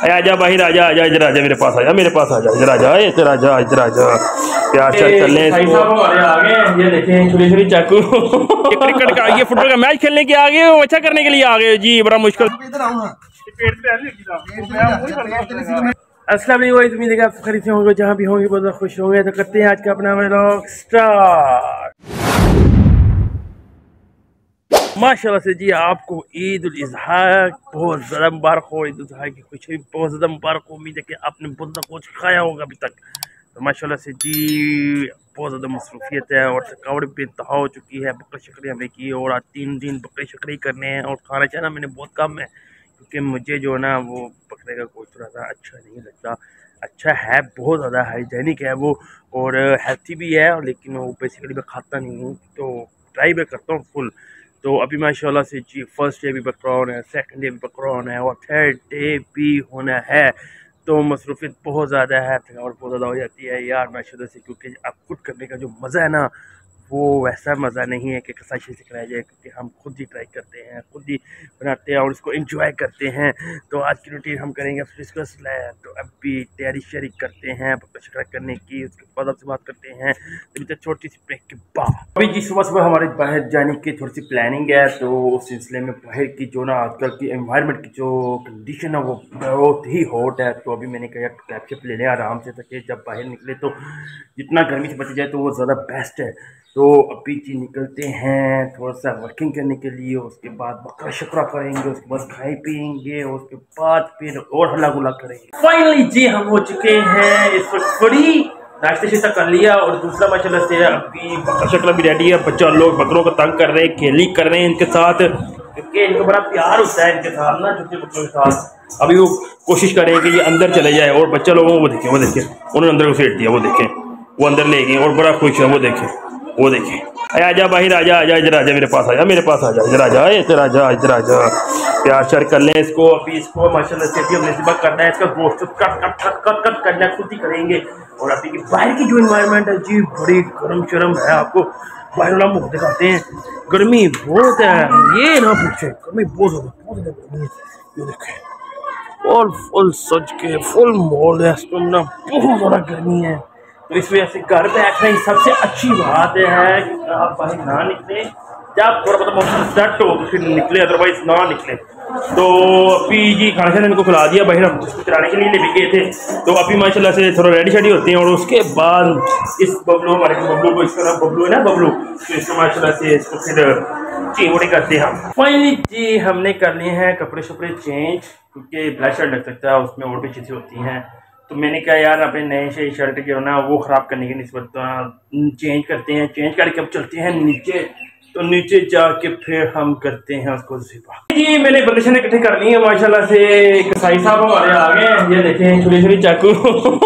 आजा बाहर आजा आजा इधर आजा मेरे पास आजा मेरे पास आजा इधर आजा इधर आजा इधर आजा प्यार चेक कर लें इसको। ये देखें छोटी छोटी चाकू क्रिकेट का ये फुटबॉल का मैच खेलने के आगे अच्छा करने के लिए आ गए जी। बड़ा मुश्किल। अस्सलाम वालेकुम, उम्मीद है आप खरीदते होंगे जहाँ भी होंगे बहुत खुश होंगे। तो करते हैं आज का अपना व्लॉग स्टार्ट। माशाल्लाह से जी आपको ईद उल अज़हा बहुत ज़्यादा मुबारक हो। ईद उल अज़हा की खुशी बहुत ज़्यादा मुबारक हो। उम्मीद है कि आपने बहुत ज़्यादा कुछ खाया होगा अभी तक। तो माशाल्लाह से जी बहुत ज़्यादा मसरूफियत है और थकावट बेइंतहा हो चुकी है। बकरे शकरे हमने की और आज 3 दिन बकरे शकरे करने हैं और खाना चाहना मैंने बहुत कम है क्योंकि मुझे जो है ना वो बकरे का गोश्त थोड़ा सा अच्छा नहीं लगता। अच्छा है, बहुत ज़्यादा हाइजेनिक है वो और हेल्थी भी है, लेकिन वो बेसिकली मैं खाता नहीं हूँ तो ट्राई भी करता हूँ फुल। तो अभी माशाल्लाह से जी फर्स्ट डे भी बकरौन है, सेकंड डे भी बकरौन है और थर्ड डे भी होना है। तो मसरूफियत बहुत ज़्यादा है, थकावट बहुत ज़्यादा हो जाती है यार माशाल्लाह से, क्योंकि आप खुद करने का जो मज़ा है ना वो वैसा मज़ा नहीं है कि कसाई से कराया जाए, क्योंकि हम खुद ही ट्राई करते हैं, खुद ही बनाते हैं और उसको एंजॉय करते हैं। तो आज की रूटीन हम करेंगे डिस्कस। तो अभी तैयारी शरी करते हैं बकरा शकरा करने की, उसके बाद आपसे बात करते हैं तो छोटी सी ब्रेक के बाद। अभी जी सुबह सुबह हमारे बाहर जाने की थोड़ी सी प्लानिंग है। तो उस सिलसिले में बाहर की जो ना आजकल की एनवायरनमेंट की जो कंडीशन है वो बहुत ही हॉट है। तो अभी मैंने कहा कैप्चअप ले लें आराम से, ताकि जब बाहर निकले तो जितना गर्मी से बच जाए तो वो ज़्यादा बेस्ट है। तो अभी जी निकलते हैं थोड़ा सा वर्किंग करने के लिए, उसके बाद बकरा शकरा करेंगे, उसके बाद खाए पियेंगे और उसके बाद फिर और हल्ला गुला करेंगे। फाइनली जी हम हो चुके हैं इस वक्त फ्री, नाश्ता शिश्ता कर लिया और दूसरा माशाल्लाह से अभी बकरा शकरा भी रेडी है। बच्चा लोग बकरों को तंग कर रहे हैं, खेली कर रहे हैं इनके साथ, क्योंकि इनको बड़ा प्यार होता है इनके साथ ना, छोटे बच्चों के साथ। अभी वो कोशिश करें कि ये अंदर चले जाए और बच्चा लोगों को देखें, वो देखें उन्होंने अंदर को फेंट दिया, वो देखें वो अंदर ले गए और बड़ा खुश है, वो देखें वो देखें। आजा बाहर आजा आजा इधर आजा मेरे पास आजा मेरे पास आजा इधर आजा इधर आजा इधर आजा प्यार शर कर लें इसको। अभी इसको माशाल्लाह से अभी हमने सिबा करना है, इसका गोश्त cut cut cut cut cut करना खुद ही करेंगे। और अभी की बाहर की जो इन्वायरमेंट है जी बड़ी गर्म शर्म है, आपको बाहर वाला मुँह दिखाते हैं, गर्मी बहुत है, ये ना पूछे गर्मी बहुत ज़्यादा गर्मी है। ये देखें और फुल सज के फुल मॉल है, इसमें ना बहुत ज़्यादा गर्मी है। तो इस वजह से घर बैठना ही सबसे अच्छी बात है कि आप बाहर ना निकले, जब थोड़ा बहुत मौसम सेट हो तो फिर निकले, अदरवाइज ना निकले। तो अभी जी खाना शाना इनको खिला दिया, बाहर हम उसको चलाने के लिए ले भी गए थे। तो अभी माशाल्लाह से थोड़ा रेडी शेडी होते हैं और उसके बाद इस बबलू हमारे बबलू को, इसका नाम बबलू है ना बबलू, तो इसको माशाल्लाह से इसको फिर चेंज करते हैं हम। फाइनली जी हमने कर लिए हैं कपड़े शपड़े चेंज, क्योंकि ब्लैक शर्ट लग सकता है उसमें और भी चीज़ें होती हैं। तो मैंने कहा यार अपने नए से शर्ट जो है ना वो ख़राब करने की निस्बत चेंज करते हैं, चेंज करके अब चलते हैं नीचे। तो नीचे जाके फिर हम करते हैं उसको ज़िबा। जी मैंने बंदिशें इकट्ठी कर ली हैं माशाल्लाह से। कसाई साहब हमारे आ गए हैं, ये देखें छोटी छोटी चाकू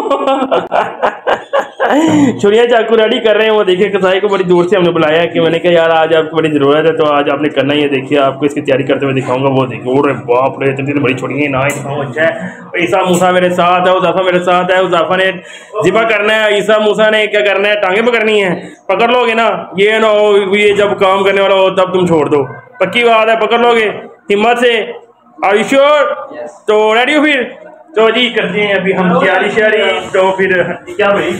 छुरियाँ चाकू रेडी कर रहे हैं। वो देखिए कसाई को बड़ी दूर से हमने बुलाया है कि मैंने कहा यार आज आपको बड़ी ज़रूरत है तो आज आपने करना ही है। देखिए आपको इसकी तैयारी करते हुए दिखाऊंगा, वो देखिए और बाप रे इतनी बड़ी छुरियाँ ना दिखाओ। अच्छा है ईसा मूसा मेरे साथ है, उज़ाफ़ा मेरे साथ है, उज़ाफ़ा ने ज़िबा करना है, ईसा मूसा ने क्या करना है टांगे पकड़नी है। पकड़ लोगे ना, ये ना हो ये जब काम करने वाला हो तब तुम छोड़ दो, पक्की बात है पकड़ लोगे हिम्मत से। Are you sure? तो रेडी हो फिर? तो जी करते हैं अभी हम तैयारी श्यारी। तो फिर क्या भाई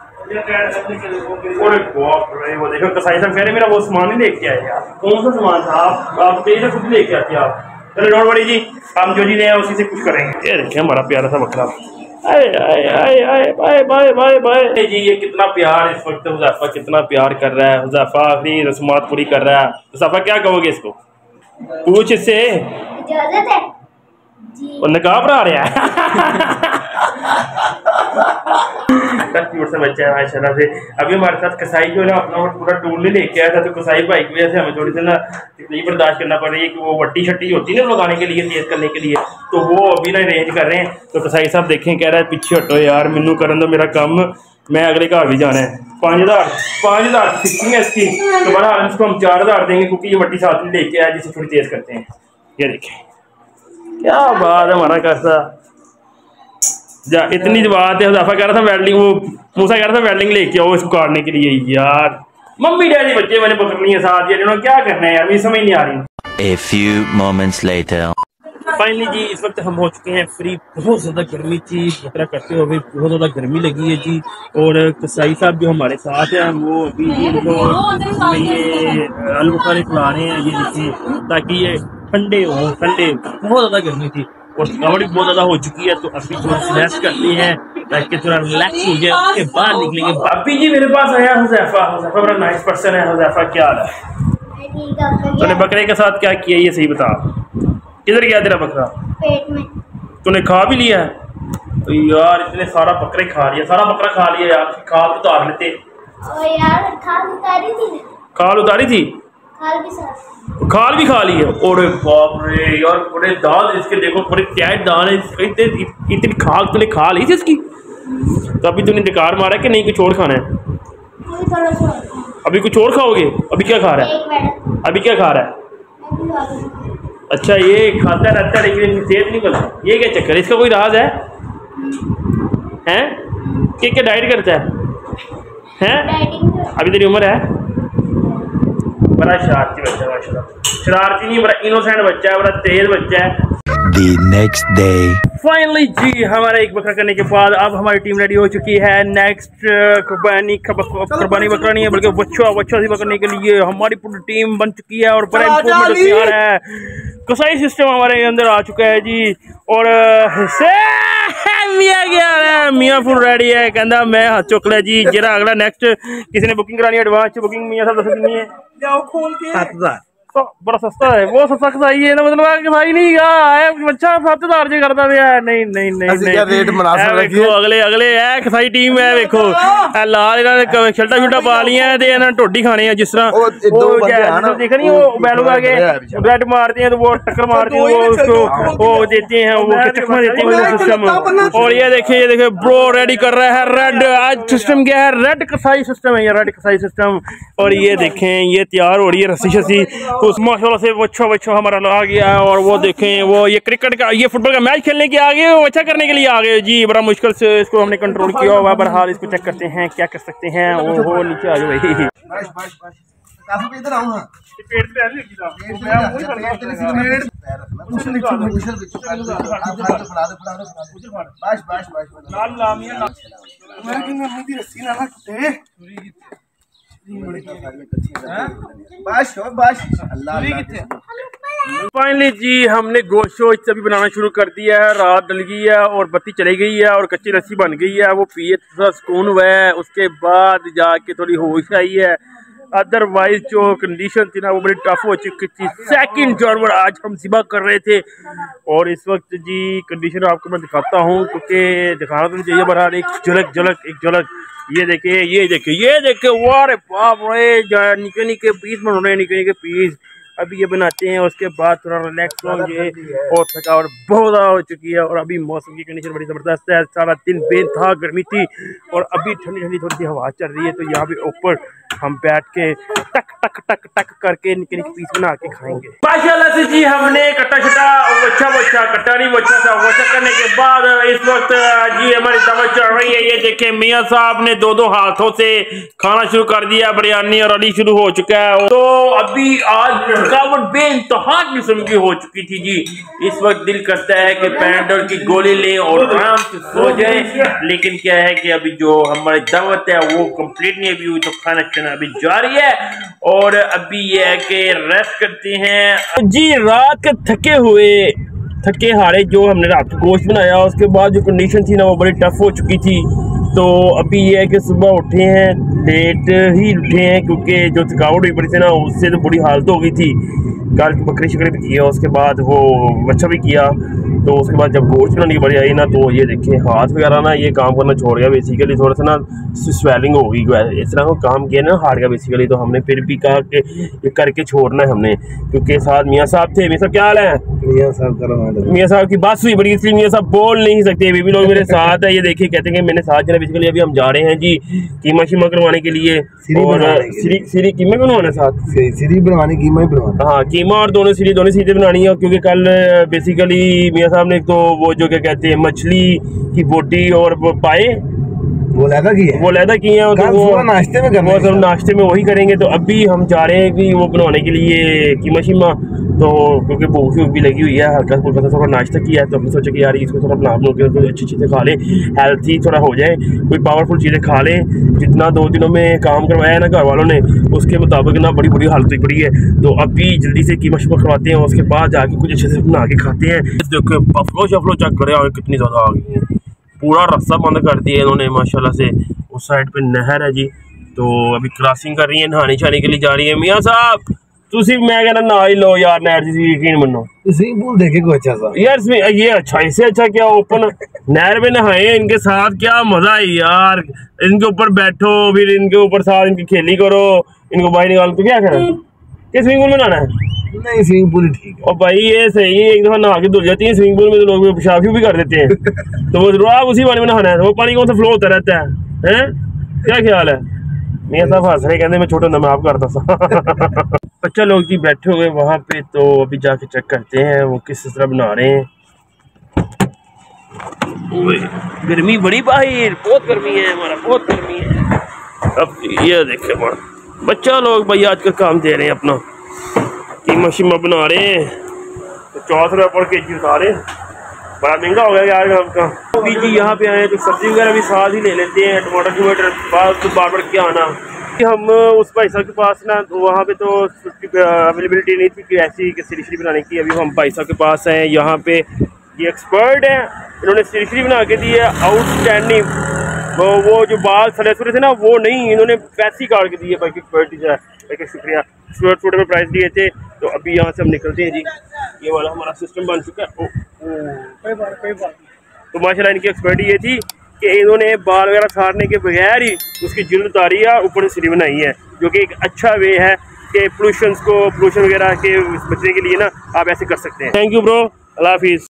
वो देखो कसाई साहब कह रहे मेरा वो सामान नहीं लेके आए यार। कौन सा सामान था? आप तेज खुद लेके आते आप। चलो डोंट वरी जी, हम जो जी ले उसी से कुछ करेंगे। ये देखिए हमारा प्यारा सा बकरा, आए आए आए आए बाय बाय बाय बाय जी। ये कितना प्यार इस वक्त हुज़ैफ़ा कितना प्यार कर रहा है। हुज़ैफ़ा आखिरी रस्मात पूरी कर रहा है। हुज़ैफ़ा क्या कहोगे इसको? पूछ इससे, इजाज़त है जी? और नकाब रहा है क्यूट सा बच्चा है माशाल्लाह से। अभी हमारे साथ कसाई जो है ना अपना पूरा टूल नहीं लेके आया था, तो कसाई भाई की वजह से हमें थोड़ी सी ना तकलीफ बर्दाश्त करना पड़ रही है कि वो वट्टी शट्टी होती है ना लगाने के लिए, तेज करने के लिए, तो वो अभी ना अरेंज कर रहे हैं। तो कसाई साहब देखें कह रहा है पीछे हटो यार, मैनू करन दो मेरा काम, मैं अगले घर भी जाना है। 5000 फिक्सिंग है इसकी, तो बड़ा इसको हम 4000 देंगे क्योंकि ये वट्टी साथ में लेके आया जिसे थोड़ी तेज करते हैं। ये देखें क्या बात है हमारा कैसा जा, इतनी बात है। हुज़ैफ़ा कह रहा था वेल्डिंग, वो मूसा कह रहा था वेल्डिंग लेके आओ इसको काटने के लिए यार। मम्मी डैडी बच्चे मैंने पकड़नी है साथ, ये क्या करना है यार, मुझे समझ नहीं आ रही। A few moments later. Finally जी इस वक्त हम हो चुके हैं फ्री। बहुत ज़्यादा गर्मी थी, बकरा करते हुए बहुत ज़्यादा गर्मी लगी है जी। और कसाई साहब जो हमारे साथ हैं वो अभी ये आलू-बुखारे खिला रहे हैं, ये देखिए, ताकि ये ठंडे हो। ठंडे बहुत ज़्यादा गर्मी थी और थकावट भी बहुत ज़्यादा हो चुकी है, तो अभी थोड़ा सा रेस्ट करते हैं ताकि थोड़ा रिलैक्स हो जाए, उसके बाद निकलेंगे। अभी जी मेरे पास आया हुज़ैफा। हुज़ैफा बड़ा नाइस पर्सन है। हुज़ैफा क्या हाल है? तूने बकरे के साथ क्या किया ये सही बता। किधर गया तेरा बकरा? पेट में। तूने खा भी लिया है? तो यार इतने सारा बकरे खा लिया, सारा बकरा खा लिया यार। खाल उतार लेते। और यार खाल उतारी थी। खाल उतारी थी? खाल भी खा ली है। और बाप रे यार, बड़े दाल इसके, देखो बड़े टाइट दाल है। इतनी खाल तूने खा ली थी इसकी? तो अभी तूने डिकार मारा है कि नहीं, कुछ और खाना है? अभी कुछ और खाओगे? अभी क्या खा रहा है? अभी क्या खा रहा है? अच्छा ये खाता रहता है लेकिन सेहत नहीं बना, ये क्या चक्कर? इसका कोई राज है? हैं? क्या डाइट करता है? हैं? अभी तेरी उम्र है? बड़ा शरारती बच्चा, माशाल्लाह। शरारती नहीं, बड़ा इनोसेंट बच्चा है, बड़ा तेज बच्चा है। The next day. फाइनली जी हमारा एक बकरा करने के बाद अब हमारी टीम रेडी हो चुकी है। नेक्स्ट कुर्बानी बकरा नहीं है बल्कि बच्चा सी करने के लिए हमारी पूरी टीम बन चुकी है और बड़ा इम्प्रूवमेंट आ रहा है। कसाई सिस्टम हमारे अंदर आ चुका है जी। और मियाँ फुल रेडी है, कहना मैं हाथ चुक लिया जी। जरा अगला नेक्स्ट किसी ने बुकिंग करानी है, एडवांस बुकिंग मियाँ साहब दस कितनी है? खोल के 7,000। तो बड़ा सस्ता है, वो सस्ता कसाई है ना, मतलब कसाई नहीं है बच्चा 7,000 से करता भी है। नहीं नहीं नहीं रेट देखो अगले अगले है कसाई टीम है। देखो लाल इन्होंने शल्टा शुल्टा पा लिया है, टोडी खाने हैं जिस तरह देखा नहीं, वो बैलों आगे रेड मारते हैं तो वो टक्कर मारते हैं, वो उसको वो देते हैं, वो चकमा देते हैं वो सिस्टम। और ये देखे ब्रो रेडी कर रहा है रेड। आज सिस्टम क्या है? रेड कसाई सिस्टम है, ये रेड कसाई सिस्टम। और ये देखें ये तैयार हो रही है रस्सी शस्सी, उस माशाल्लाह से बच्चा हमारा आ गया है। और वो देखें वो ये क्रिकेट का ये फुटबॉल का मैच खेलने के आ गए, वो अच्छा करने के लिए आ गए जी। बड़ा मुश्किल से इसको हमने कंट्रोल किया हुआ। बहरहाल इसको चेक करते हैं क्या कर सकते हैं। वो नीचे आ जाओ भाई। फाइनली जी हमने गोश्त अभी बनाना शुरू कर दिया है। रात डल गई है और बत्ती चली गई है और कच्ची लस्सी बन गई है, वो पिए थोड़ा सुकून हुआ है। उसके बाद जाके थोड़ी होश आई है, अदरवाइज जो कंडीशन थी ना वो बड़ी टफ हो चुकी थी। सेकंड जानवर आज हम ज़िबा कर रहे थे और इस वक्त जी कंडीशन आपको मैं दिखाता हूँ, क्योंकि दिखाना तो नहीं चाहिए, बहरहाल एक झलक ये देखे वाह बाप रे, निके पीस बन रहे हैं, निके पीस अभी ये बनाते हैं। उसके बाद थोड़ा रिलैक्स होंगे और थकावट बहुत ज़्यादा हो चुकी है। और अभी मौसम की कंडीशन बड़ी ज़बरदस्त है, सारा दिन बेनतहा गर्मी थी और अभी ठंडी थोड़ी सी हवा चल रही है। तो यहाँ पे ऊपर हम बैठ के टक करके निके पीस बना के खाएंगे माशाल्लाह से जी। हमने कट्टा करने के बाद इस वक्त जी हमारी दावत चल रही है। ये देखें मियाँ साहब ने दो हाथों से खाना शुरू कर दिया, बिरयानी और अली शुरू हो चुका है। तो अभी आज थकावट बेइंतहा किस्म की हो चुकी थी जी। इस वक्त दिल करता है कि पैराडोल की गोली लें और आराम से सो जाए, लेकिन क्या है कि अभी जो हमारी दावत है वो कंप्लीट नहीं अभी हुई, तो खाना अभी जारी है। और अभी ये है कि रेस्ट करते हैं जी। रात के थके हारे जो हमने रात को गोश्त बनाया, उसके बाद जो कंडीशन थी ना वो बड़ी टफ हो चुकी थी। तो अभी ये है कि सुबह उठे हैं, लेट ही उठे हैं क्योंकि जो थकावट हुई पड़ी थी ना उससे तो बुरी हालत हो गई थी। कल बकरी शकरी भी किया, उसके बाद वो बच्चा भी किया, तो उसके बाद जब गोश्त बनाने की बड़ी आई ना तो ये देखें हाथ वगैरह ना ये काम करना छोड़ गया बेसिकली। थोड़ा सा ना स्वेलिंग हो गई, इस तरह को काम किया ना हार्ट का बेसिकली। तो हमने फिर भी कहा कि ये करके छोड़ना है हमने, क्योंकि साथ मियाँ साहब थे। मियाँ साहब क्या हाल है? मियाँ साहब की बात हुई बड़ी, इसलिए मियाँ साहब बोल नहीं सकते, अभी भी लोग मेरे साथ है। ये देखिए कहते हैं मेरे साथ चला, बेसिकली अभी हम जा रहे हैं जी कीमा शीमा करवाने के लिए। और सीरी कीमा बनवाना साथ सीरी बनवानी, कीमा ही बनवाना। हाँ कीमा और दोनों सीधे बनानी है, क्योंकि कल बेसिकली मियाँ साहब ने तो वो जो क्या कहते हैं मछली की बोटी और पाए वो लैदा की है, वो लैदा की है, तो वो नाश्ते में वो सब नाश्ते में वही करेंगे। तो अभी हम जा रहे हैं कि वो बनवाने के लिए कीमा शीमा, तो क्योंकि भूख भी लगी हुई है, हल्का फुल्का थोड़ा नाश्ता किया है, तो हमने सोचा कि यार इसको थोड़ा बना के कुछ अच्छी चीज़ें खा लें, हेल्थी थोड़ा हो जाए, कोई पावरफुल चीज़ें खा लें। जितना 2 दिनों में काम करवाया है ना घर वालों ने, उसके मुताबिक ना बड़ी बुरी हालत पड़ी है। तो अभी जल्दी से कीमा शीमा करवाते हैं, उसके बाद जाके कुछ अच्छे से बना के खाते हैं। देखो बफलो शफलो चेक करें और कितनी ज़्यादा आ गई है, पूरा रास्ता बंद कर दिया इन्होंने माशाल्लाह से। उस साइड पे नहर है जी, तो अभी क्रॉसिंग कर रही है, नहाने छाने के लिए जा रही है। मियाँ साहब तुसी मैं कहना नहा ही लो यार, नहर जी यकीन मनो। स्विमिंग पूल देखे कोई अच्छा सा यार ये अच्छा, इससे अच्छा क्या ओपन नहर में नहाए इनके साथ, क्या मजा है यार। इनके ऊपर बैठो, फिर इनके ऊपर साथ इनकी खेली करो, इनको बाहर निकालो, तो क्या करें कि स्विमिंग पूल में नहाना है? नहीं स्विमिंग पूल ठीक है। और भाई ये सही है, एक दफा नहा के धुल जाती है स्विमिंग पूल में, तो लोग पेशाब भी कर देते हैं। तो वो जरूर आप उसी पानी में नहाना है, वो पानी कौन सा फ्लो होता रहता है, हैं? क्या ख्याल है? मियां साहब हंस रहे, कहते मैं छोटा था मैं आप करता था। बच्चा लोग जी बैठे हुए वहाँ पे, तो अभी जाके चेक करते हैं वो किस तरह बना रहे हैं। गर्मी बड़ी बाहर, बहुत गर्मी है हमारा, बहुत गर्मी है। अब ये देखे बच्चा लोग भाई आजकल काम दे रहे हैं अपना, कीमा शीमा बना रहे हैं, तो 400 रुपये पर केजी बता रहे हैं, बड़ा महंगा हो गया यार काम का। अभी जी यहाँ पे आए तो सब्जी वगैरह भी साथ ही ले लेते हैं, टमाटर बार बार क्या आना। हम उस भाई साहब के पास ना, तो वहाँ पे तो अवेलेबिलिटी नहीं थी कि ऐसी सिरश्री बनाने की। अभी हम भाई साहब के पास हैं, यहाँ पे ये एक्सपर्ट हैं, इन्होंने सिरश्री बना के दी है आउटस्टैंडिंग। वो जो बाल सड़े सुरे थे ना वो नहीं, इन्होंने पैसे काट के दिए। भाई एक्सपर्ट जो है, भाई शुक्रिया, छोटे में प्राइस दिए थे। तो अभी यहाँ से हम निकलते हैं जी, ये वाला हमारा सिस्टम बन चुका है। तो माशाल्लाह इनकी एक्सपर्टी ये थी कि इन्होंने बाल वगैरह सारने के बगैर ही उसकी जिल्द उतारी है, ऊपर से सिरी बनाई है, जो कि एक अच्छा वे है कि पोल्यूशन वगैरह के बचने के लिए ना आप ऐसे कर सकते हैं। थैंक यू ब्रो, अल्लाह हाफिज़।